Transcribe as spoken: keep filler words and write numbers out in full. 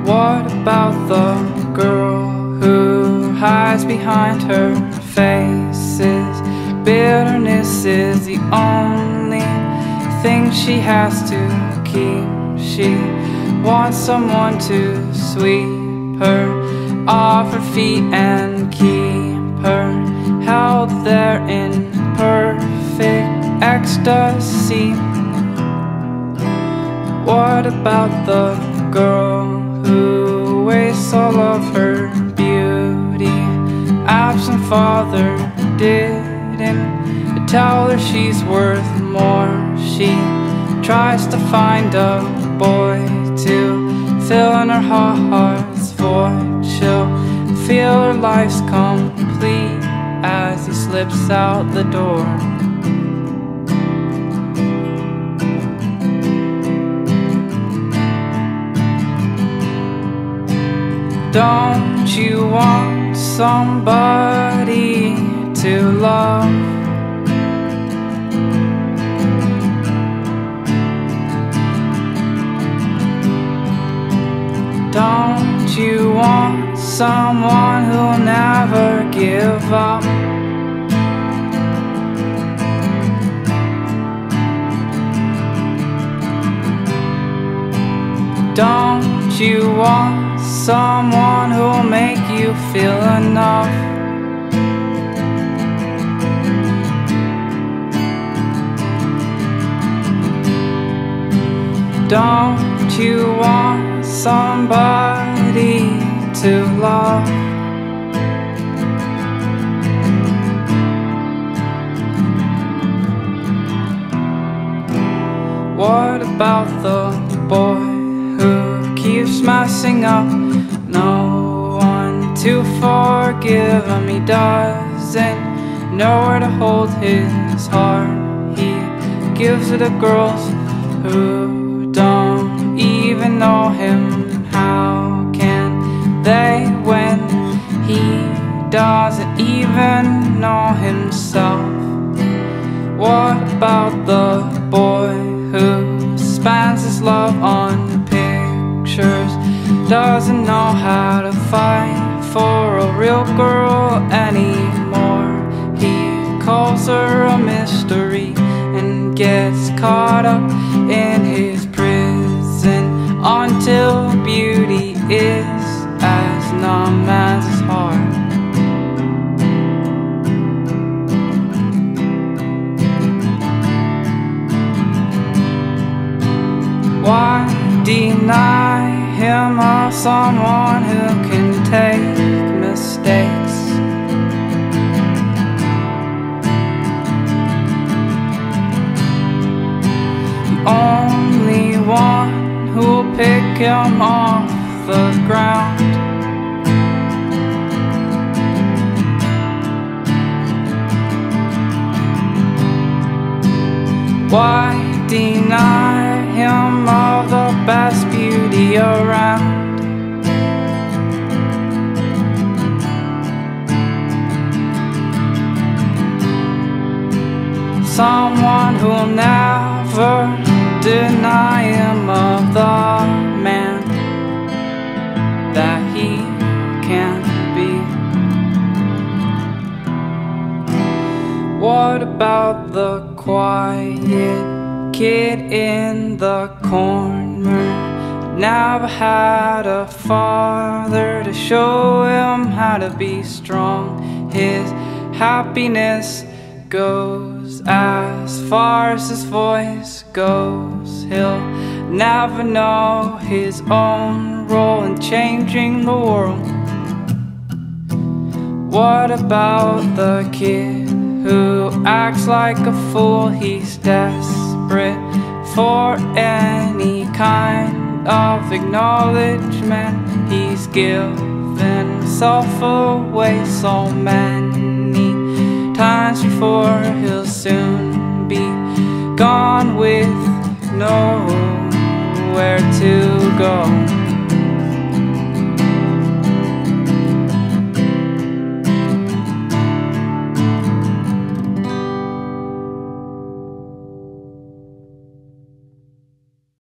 What about the girl who hides behind her faces? Bitterness is the only thing she has to keep. She wants someone to sweep her off her feet and keep her held there in perfect ecstasy. What about the girl who wastes all of her beauty? Absent father didn't tell her she's worth more. She tries to find a boy to fill in her heart's void. She'll feel her life's complete as he slips out the door. Don't you want somebody to love? Don't you want someone who'll never give up? Don't you want someone who'll make you feel enough? Don't you want somebody to love? What about the boy who keeps messing up? No one to forgive him. He doesn't know where to hold his heart. He gives it to girls who don't even know him. How can they when he doesn't even know himself? What about the boy who spends his love on pictures? Doesn't know how to fight for a real girl anymore. He calls her a mystery and gets caught up in his prison until beauty is as numb as his heart. Why deny him of someone who can take mistakes? The only one who'll pick him off the ground. Why deny him of the best beauty around? Someone who'll never deny him of the man that he can be. What about the quiet kid in the corner? Never had a father to show him how to be strong. His happiness goes as far as his voice goes. He'll never know his own role in changing the world. What about the kid who acts like a fool? He's desperate for any kind of acknowledgement. He's given himself away so many times before. He'll soon be gone with nowhere to go.